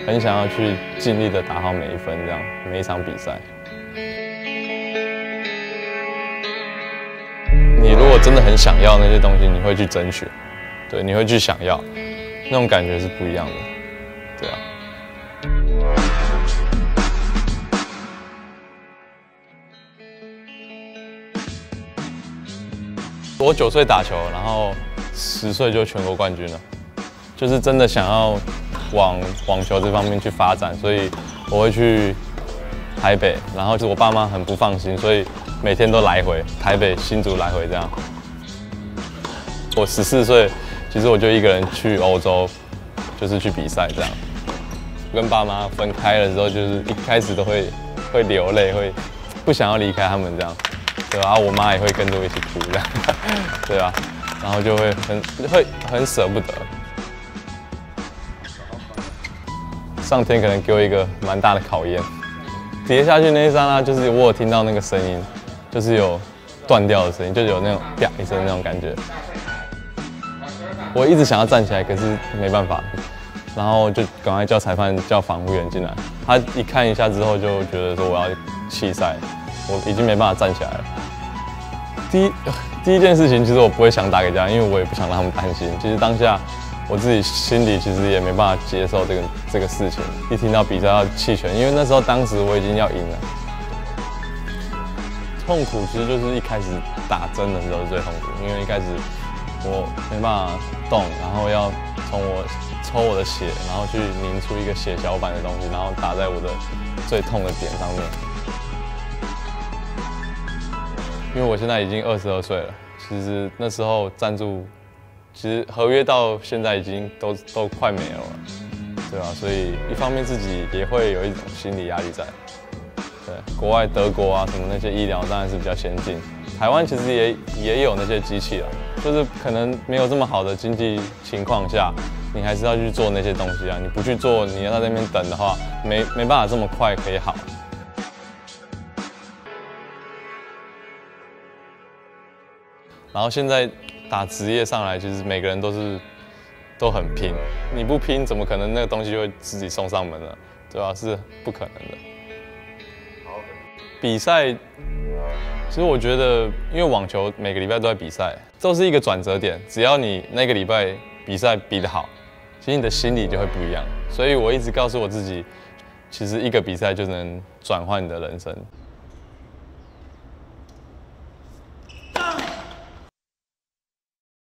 很想要去尽力的打好每一分，这样每一场比赛。你如果真的很想要那些东西，你会去争取，对，你会去想要，那种感觉是不一样的，对啊。我9岁打球，然后10岁就全国冠军了，就是真的想要往网球这方面去发展，所以我会去台北，然后就我爸妈很不放心，所以每天都来回台北、新竹来回这样。我14岁，其实我就一个人去欧洲，就是去比赛这样。跟爸妈分开了之后，就是一开始都会流泪，会不想要离开他们这样。对吧？我妈也会跟着我一起哭这样，对吧？然后就会很舍不得。上天可能给我一个蛮大的考验。跌下去那一刹那，就是我有听到那个声音，就是有断掉的声音，就有那种啪一声那种感觉。我一直想要站起来，可是没办法，然后就赶快叫裁判叫防护员进来。他一看一下之后，就觉得说我要弃赛。我已经没办法站起来了。第一件事情，其实我不会想打给家人，因为我也不想让他们担心。其实当下我自己心里其实也没办法接受这个事情。一听到比赛要弃权，因为那时候当时我已经要赢了，痛苦其实就是一开始打针的时候是最痛苦，因为一开始我没办法动，然后要从我抽我的血，然后去凝出一个血小板的东西，然后打在我的最痛的点上面。因为我现在已经22岁了，其实那时候赞助，其实合约到现在已经都快没有了，对吧？所以一方面自己也会有一种心理压力在。对，国外德国啊什么那些医疗当然是比较先进，台湾其实也有那些机器了，就是可能没有这么好的经济情况下，你还是要去做那些东西啊。你不去做，你要在那边等的话，没办法这么快可以好。然后现在打职业上来，其实每个人都很拼，你不拼怎么可能那个东西就会自己送上门了，对吧？是不可能的。比赛，其实我觉得，因为网球每个礼拜都在比赛，都是一个转折点。只要你那个礼拜比赛比得好，其实你的心理就会不一样。所以我一直告诉我自己，其实一个比赛就能转换你的人生。